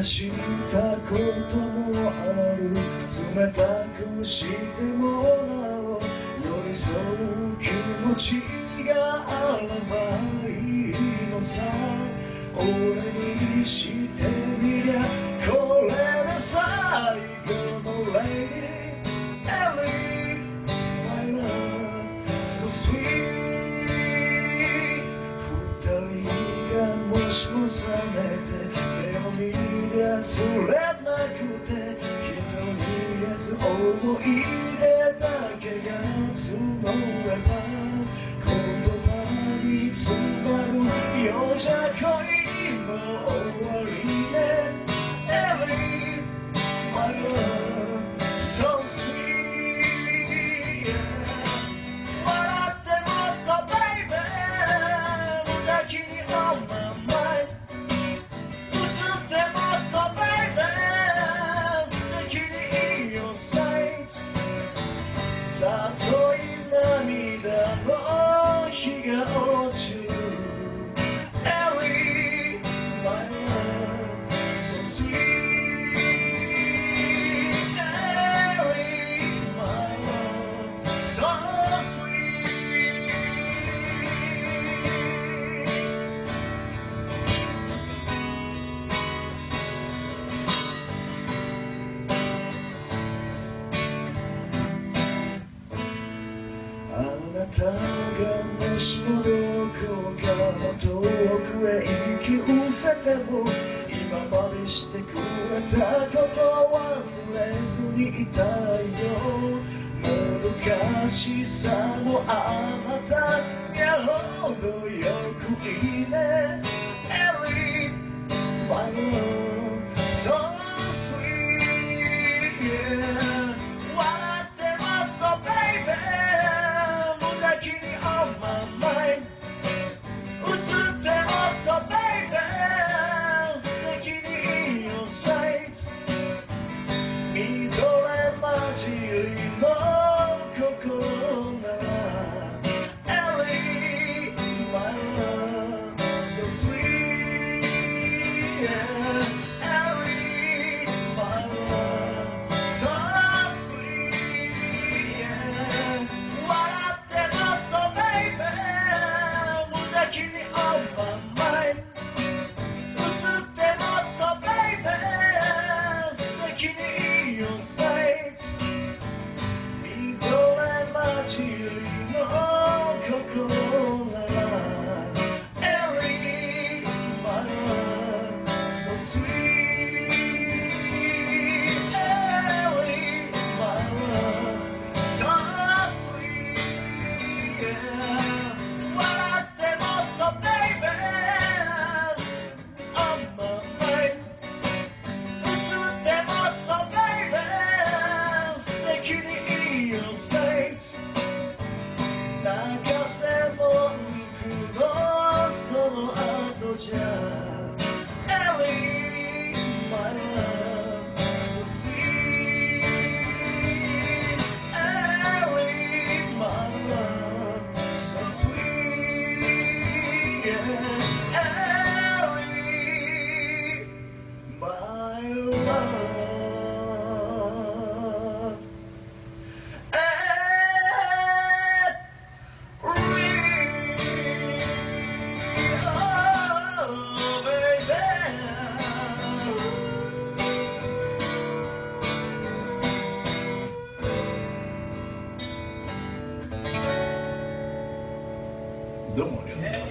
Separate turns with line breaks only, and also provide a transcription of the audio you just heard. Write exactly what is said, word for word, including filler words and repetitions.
したこともある。冷たくしてもなお寄り添う気持ちがあればいいのさ。俺にしてみりゃこれで最後の Lady Ellie My love so sweet。 二人がもしも覚めて目を見りゃつれなくて人に言えず思い出だけが募れば言葉に詰まるようじゃ恋も終わりね。 Ellie my love so sweet、yeah、笑ってもっと baby 無邪気に on my mind 映ってもっと baby 素敵に in your sight。 誘い涙の日が落ちる Ellie my love so sweet。 Ellie my love so sweet。 あなたがもしもどこかの遠くへ行き失せても今までしてくれたこと忘れずにいたいよ。もどかしさもあなたがほどよくいいね。 Ellie my love so sweet、yeah、笑ってもっと baby 無邪気に on my mind 映ってもっと baby 素敵に in your sight。 みぞれ混じりの心なら Ellie my love so sweet、yeah、 Ellie my love so sweet、yeah、 笑ってもっと baby 無邪気に on my mind 映ってもっと baby 素敵に in your sight。 みぞれ混じりの心なら Ellie my love so sweet、 Ellie my love so sweet、 yeah、 笑ってもっと baby on my mind 映ってもっと baby 素敵に in your sight。 泣かせ文句のその後じゃ Ellie my love so sweet、 Ellie my love so sweet、 yeah、 Ellie my loveどうもありがとう。